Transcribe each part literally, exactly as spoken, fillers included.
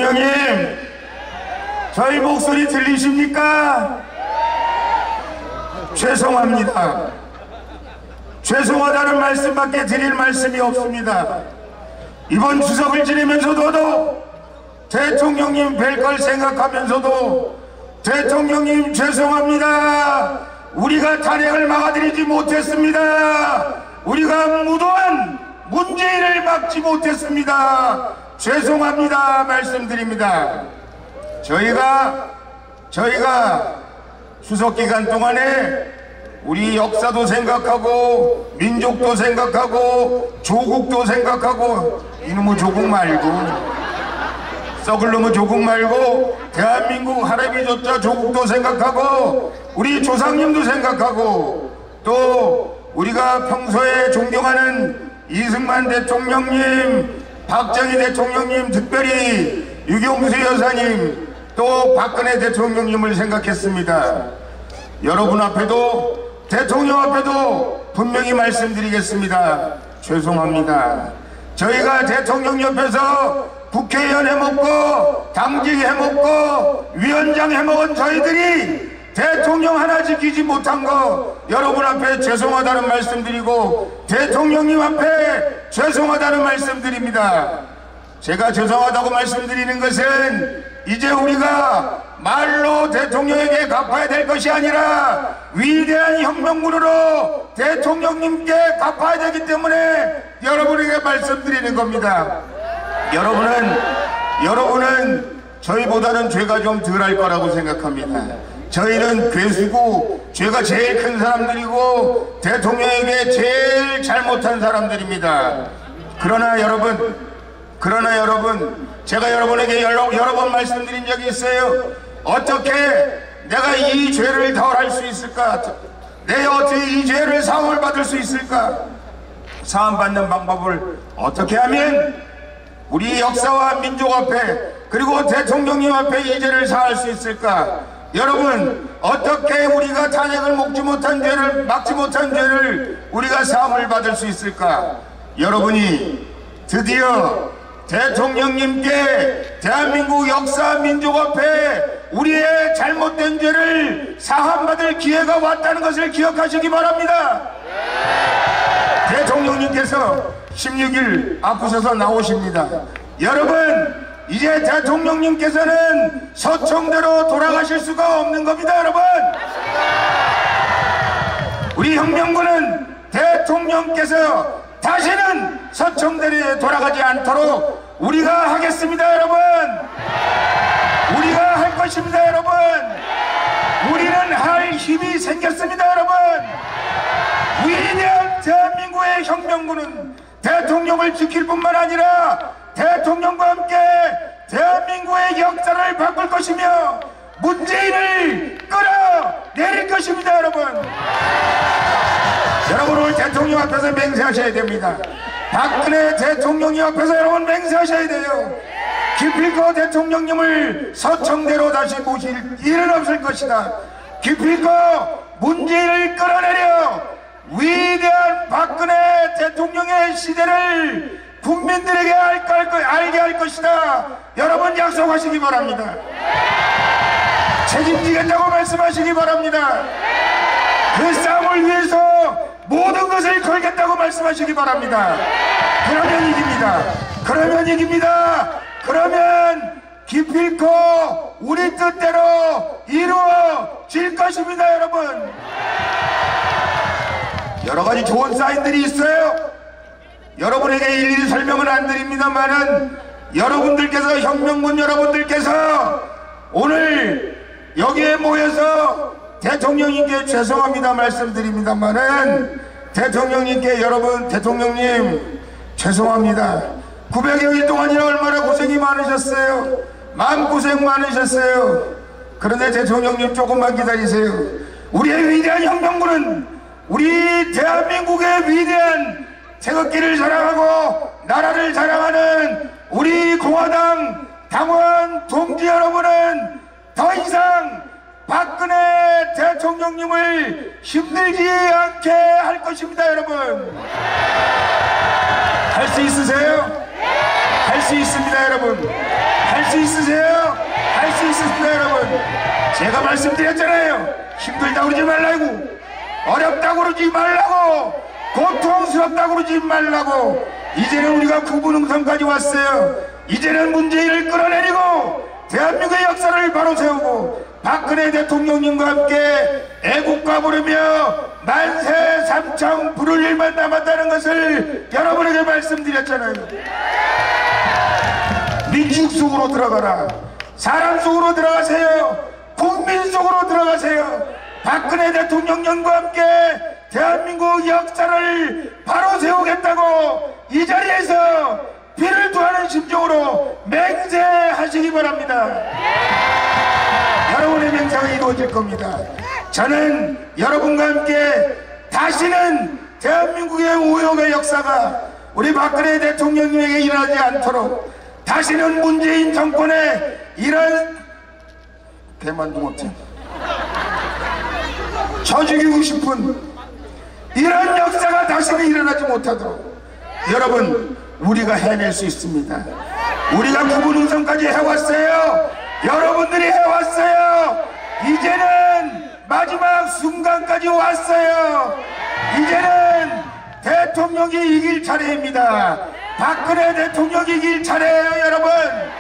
대통령님, 저희 목소리 들리십니까? 죄송합니다. 죄송하다는 말씀밖에 드릴 말씀이 없습니다. 이번 추석을 지내면서도 대통령님 뵐 걸 생각하면서도 대통령님 죄송합니다. 우리가 탄핵을 막아드리지 못했습니다. 우리가 무도한 문재인을 막지 못했습니다. 죄송합니다 말씀드립니다. 저희가 저희가 추석 기간 동안에 우리 역사도 생각하고 민족도 생각하고 조국도 생각하고, 이놈의 조국 말고 썩을 놈의 조국 말고 대한민국 할애비조차 조국도 생각하고 우리 조상님도 생각하고, 또 우리가 평소에 존경하는 이승만 대통령님, 박정희 대통령님, 특별히 유경수 여사님, 또 박근혜 대통령님을 생각했습니다. 여러분 앞에도 대통령 앞에도 분명히 말씀드리겠습니다. 죄송합니다. 저희가 대통령 옆에서 국회의원 해먹고 당직 해먹고 위원장 해먹은 저희들이 대통령 하나 지키지 못한 거 여러분 앞에 죄송하다는 말씀드리고 대통령님 앞에 죄송하다는 말씀드립니다. 제가 죄송하다고 말씀드리는 것은 이제 우리가 말로 대통령에게 갚아야 될 것이 아니라 위대한 혁명군으로 대통령님께 갚아야 되기 때문에 여러분에게 말씀드리는 겁니다. 여러분은 여러분은 저희보다는 죄가 좀 덜할 거라고 생각합니다. 저희는 괴수고 죄가 제일 큰 사람들이고 대통령에게 제일 잘못한 사람들입니다. 그러나 여러분 그러나 여러분 제가 여러분에게 여러, 여러 번 말씀드린 적이 있어요. 어떻게 내가 이 죄를 덜할 수 있을까? 내가 어떻게 이 죄를 사함을 받을 수 있을까? 사함 받는 방법을 어떻게 하면 우리 역사와 민족 앞에 그리고 대통령님 앞에 이 죄를 사할 수 있을까? 여러분, 어떻게 우리가 탄핵을 막지 못한 죄를 막지 못한 죄를 우리가 사함을 받을 수 있을까? 여러분이 드디어 대통령님께 대한민국 역사 민족 앞에 우리의 잘못된 죄를 사함받을 기회가 왔다는 것을 기억하시기 바랍니다. 대통령님께서 십육 일 아프셔서 나오십니다. 여러분, 이제 대통령님께서는 서청대로 돌아가실 수가 없는 겁니다. 여러분, 우리 혁명군은 대통령께서 다시는 서청대로에 돌아가지 않도록 우리가 하겠습니다. 여러분, 우리가 할 것입니다. 여러분, 우리는 할 힘이 생겼습니다. 여러분, 위대한 대한민국의 혁명군은 대통령을 지킬 뿐만 아니라 대통령과 함께 대한민국의 역사를 바꿀 것이며 문재인을 끌어내릴 것입니다. 여러분, 여러분 오늘 대통령 앞에서 맹세하셔야 됩니다. 박근혜 대통령님 앞에서 여러분 맹세하셔야 돼요. 기필코 대통령님을 서청대로 다시 모실 일은 없을 것이다. 기필코 문재인을 끌어내려 위대한 박근혜 대통령의 시대를 국민들에게 알게 할 것이다. 여러분 약속하시기 바랍니다. 책임지겠다고 말씀하시기 바랍니다. 그 싸움을 위해서 모든 것을 걸겠다고 말씀하시기 바랍니다. 그러면 이깁니다. 그러면 이깁니다. 그러면 기필코 우리 뜻대로 이루어질 것입니다. 여러분, 여러 가지 좋은 사인들이 있어요. 여러분에게 일일이 설명은 안 드립니다만은 여러분들께서 혁명군 여러분들께서 오늘 여기에 모여서 대통령님께 죄송합니다 말씀드립니다만은 대통령님께 여러분 대통령님 죄송합니다. 구백여 일 동안이나 얼마나 고생이 많으셨어요. 마음고생 많으셨어요. 그런데 대통령님 조금만 기다리세요. 우리의 위대한 혁명군은 우리 대한민국의 위대한 태극기를 사랑하고 나라를 사랑하는 우리 공화당 당원 동지 여러분은 더 이상 박근혜 대통령님을 힘들지 않게 할 것입니다. 여러분, 할 수 있으세요? 할 수 있습니다. 여러분, 할 할 수 있으세요? 할 수 있으십니까 여러분? 제가 말씀드렸잖아요. 힘들다고 그러지 말라고, 어렵다고 그러지 말라고, 고통스럽다고 그러지 말라고. 이제는 우리가 구분응선까지 왔어요. 이제는 문재인을 끌어내리고 대한민국의 역사를 바로 세우고 박근혜 대통령님과 함께 애국가 부르며 만세 삼창 부를 일만 남았다는 것을 여러분에게 말씀드렸잖아요. 민중 속으로 들어가라. 사람 속으로 들어가세요. 국민 속으로 들어가세요. 박근혜 대통령님과 함께 대한민국 역사를 바로 세우겠다고 이 자리에서 피를 토하는 심정으로 맹세하시기 바랍니다. 여러분의 맹세가 이루어질 겁니다. 저는 여러분과 함께 다시는 대한민국의 우욕의 역사가 우리 박근혜 대통령님에게 일어나지 않도록, 다시는 문재인 정권의 이런 대만도 못해 저 죽이고 싶은 이런 역사가 다시는 일어나지 못하도록 여러분, 우리가 해낼 수 있습니다. 우리가 구분응선까지 해왔어요. 여러분들이 해왔어요. 이제는 마지막 순간까지 왔어요. 이제는 대통령이 이길 차례입니다. 박근혜 대통령이 이길 차례예요. 여러분,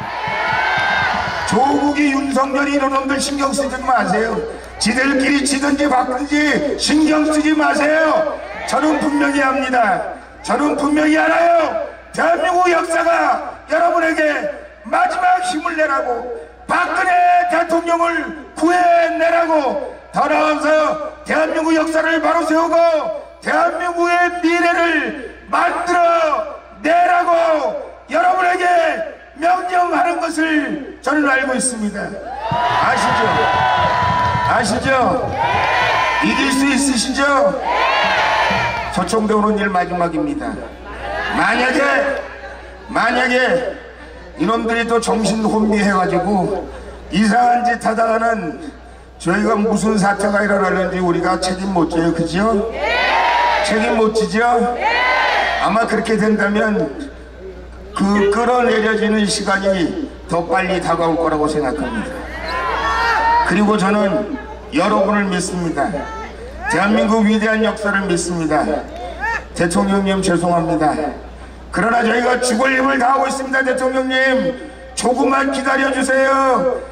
조국이 윤석열이 이런 놈들 신경 쓰지 마세요. 지들끼리 지든지 바꾸든지 신경 쓰지 마세요. 저는 분명히 합니다. 저는 분명히 알아요. 대한민국 역사가 여러분에게 마지막 힘을 내라고, 박근혜 대통령을 구해내라고, 더 나아가서 대한민국 역사를 바로 세우고 대한민국의 미래를 만들어 내라고 여러분에게 명령하는 것을 저는 알고 있습니다. 아시죠? 아시죠? 이길 수 있으시죠? 서총대 오는 일 마지막입니다. 만약에 만약에 이놈들이 또 정신 혼미해가지고 이상한 짓 하다가는 저희가 무슨 사태가 일어나는지 우리가 책임 못 져요. 그죠? 책임 못 지죠? 아마 그렇게 된다면 그 끌어내려지는 시간이 더 빨리 다가올 거라고 생각합니다. 그리고 저는 여러분을 믿습니다. 대한민국 위대한 역사를 믿습니다. 대통령님 죄송합니다. 그러나 저희가 죽을 힘을 다하고 있습니다. 대통령님 조금만 기다려주세요.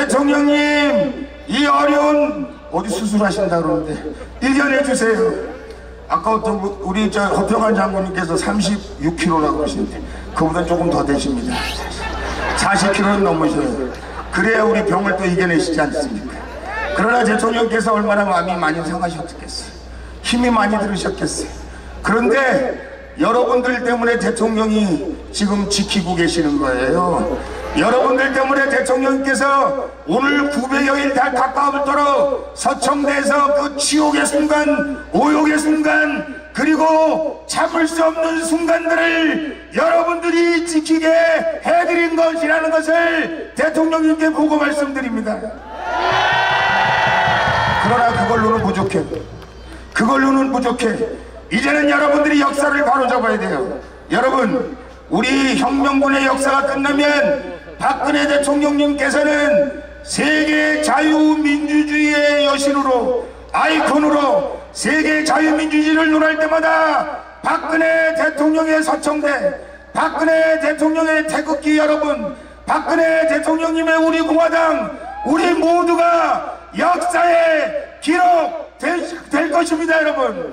대통령님 이 어려운, 어디 수술하신다 그러는데 이겨내주세요. 아까 어떤 우리 저 허평한 장군님께서 삼십육 킬로그램라고 하시는데 그보다 조금 더 되십니다. 사십 킬로그램는 넘으셔요. 그래야 우리 병을 또 이겨내시지 않습니까? 그러나 대통령께서 얼마나 마음이 많이 상하셨겠어요. 힘이 많이 들으셨겠어요. 그런데 여러분들 때문에 대통령이 지금 지키고 계시는 거예요. 여러분들 때문에 대통령께서 오늘 구백여일 달 가까울도록 서청대에서 그 치욕의 순간, 오욕의 순간, 그리고 참을 수 없는 순간들을 여러분들이 지키게 해드린 것이라는 것을 대통령님께 보고 말씀드립니다. 그러나 그걸로는 부족해. 그걸로는 부족해. 이제는 여러분들이 역사를 바로잡아야 돼요. 여러분, 우리 혁명군의 역사가 끝나면 박근혜 대통령님께서는 세계 자유민주주의의 여신으로, 아이콘으로 세계 자유민주주의를 논할 때마다 박근혜 대통령의 서청대, 박근혜 대통령의 태극기 여러분, 박근혜 대통령님의 우리 공화당, 우리 모두가 역사의 기록 될, 될 것입니다. 여러분,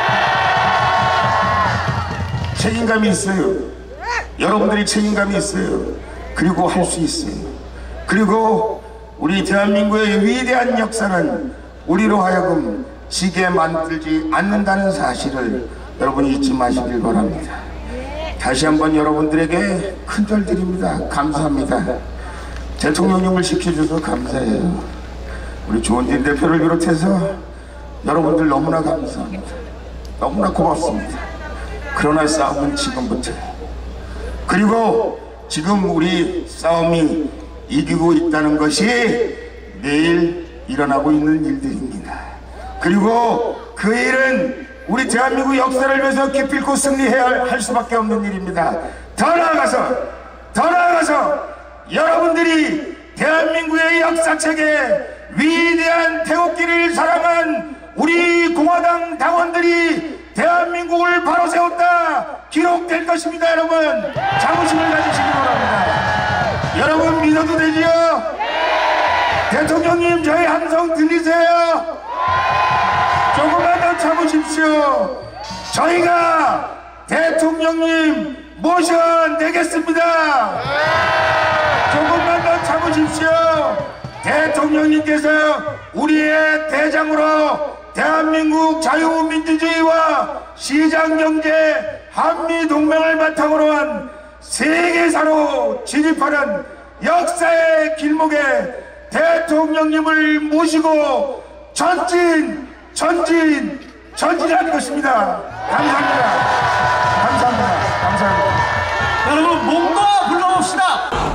책임감이 있어요. 여러분들이 책임감이 있어요. 그리고 할 수 있어요. 그리고 우리 대한민국의 위대한 역사는 우리로 하여금 지게 만들지 않는다는 사실을 여러분이 잊지 마시길 바랍니다. 다시 한번 여러분들에게 큰절 드립니다. 감사합니다. 대통령님을 지켜줘서 감사해요. 우리 조은진 대표를 비롯해서 여러분들 너무나 감사합니다. 너무나 고맙습니다. 그러나 싸움은 지금부터. 그리고 지금 우리 싸움이 이기고 있다는 것이 내일 일어나고 있는 일들입니다. 그리고 그 일은 우리 대한민국 역사를 위해서 기필코 승리해야 할 수밖에 없는 일입니다. 더 나아가서 더 나아가서 여러분들이 대한민국의 역사책에 위대한 태극기를 사랑한 우리 공화당 당원들이 대한민국을 바로 세웠다 기록될 것입니다. 여러분 자부심을 가지시기 바랍니다. 여러분 믿어도 되지요? 대통령님 저희 함성 들리세요? 조금만 더 참으십시오. 저희가 대통령님 모셔내겠습니다. 조금만 더 참으십시오. 대통령님께서 우리의 대장으로 대한민국 자유민주주의와 시장경제 한미동맹을 바탕으로 한 세계사로 진입하는 역사의 길목에 대통령님을 모시고 전진 전진 전진하는 것입니다. 감사합니다. 감사합니다. 감사합니다. 여러분 몸과 불러봅시다.